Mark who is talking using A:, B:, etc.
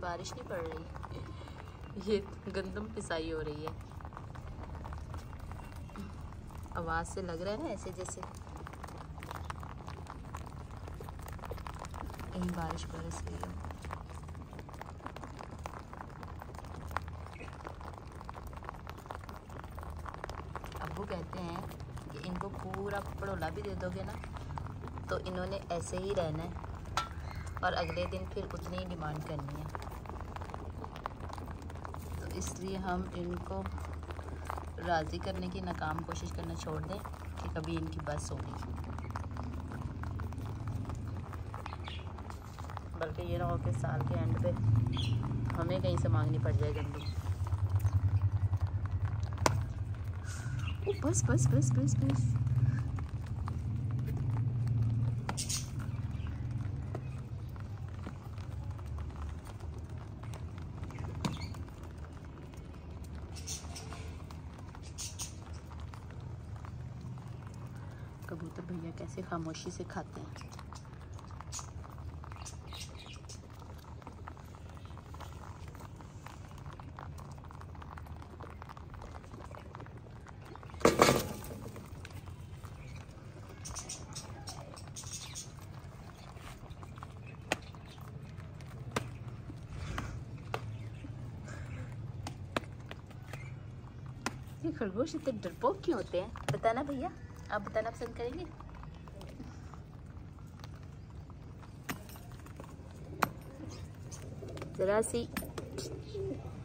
A: बारिश नहीं पड़ रही, ये गंदम पिसाई हो रही है। आवाज़ से लग रहा है ना ऐसे जैसे कहीं बारिश बरस रही हो। अब्बू कहते हैं कि इनको पूरा पड़ोला भी दे दोगे ना तो इन्होंने ऐसे ही रहना है और अगले दिन फिर उतनी ही डिमांड करनी है। तो इसलिए हम इनको राज़ी करने की नाकाम कोशिश करना छोड़ दें कि कभी इनकी बस होगी। बल्कि ये ना हो कि साल के एंड पे हमें कहीं से मांगनी पड़ जाए गंदम। ओ बस बस बस बस बस। कबूतर भैया कैसे खामोशी से खाते हैं। ये खरगोश इतने डरपोक क्यों होते हैं? बताना भैया, आप बताना पसंद करेंगे? जरा सी